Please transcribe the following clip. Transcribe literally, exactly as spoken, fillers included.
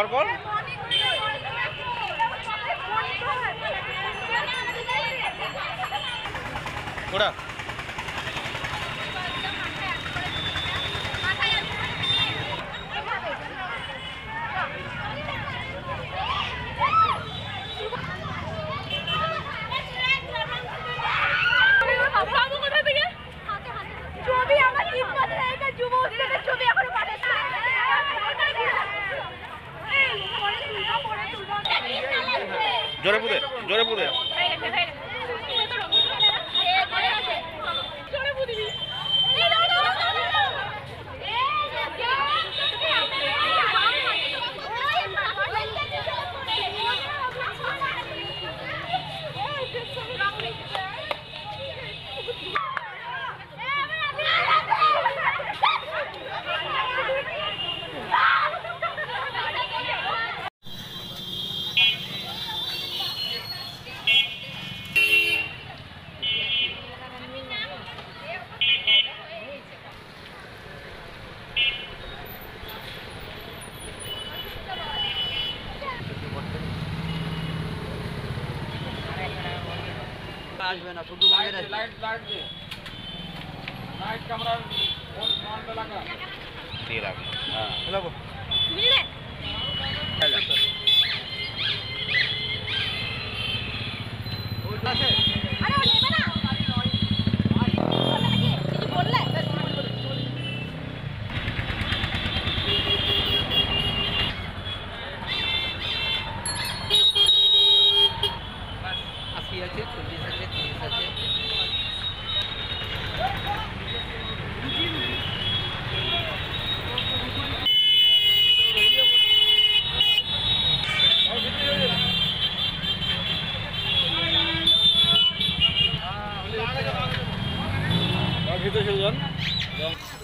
কর কর ওরা জোরে পুদে জোরে পুদে আসবে না শুধু বাইরে লাইট লাইট দে লাইট ক্যামেরা অন অন লাগা দিয়ে রাখ হ্যাঁ লাগো মিলে চল ওই পাশে আরে ও নেবে না কিছু বললে আশি আছে চল্লিশ আছে তিরিশ আছে ভিতরে চলে যান